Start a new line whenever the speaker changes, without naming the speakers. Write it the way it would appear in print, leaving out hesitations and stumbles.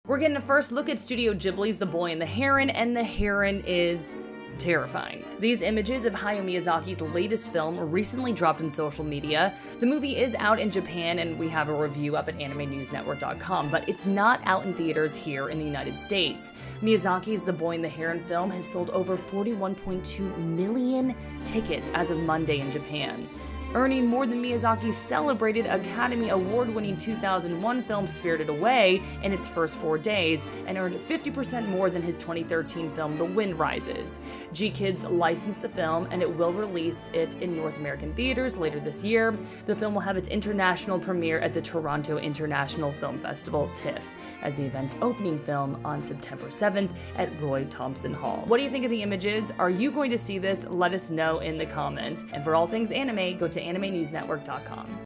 We're getting a first look at Studio Ghibli's The Boy and the Heron is terrifying. These images of Hayao Miyazaki's latest film recently dropped in social media. The movie is out in Japan and we have a review up at animenewsnetwork.com, but it's not out in theaters here in the United States. Miyazaki's The Boy and the Heron film has sold over 41.2 million tickets as of Monday in Japan, earning more than Miyazaki's celebrated Academy Award-winning 2001 film Spirited Away in its first 4 days, and earned 50% more than his 2013 film The Wind Rises. G-Kids licensed the film, and it will release it in North American theaters later this year. The film will have its international premiere at the Toronto International Film Festival, TIFF, as the event's opening film on September 7th at Roy Thompson Hall. What do you think of the images? Are you going to see this? Let us know in the comments. And for all things anime, go to animenewsnetwork.com.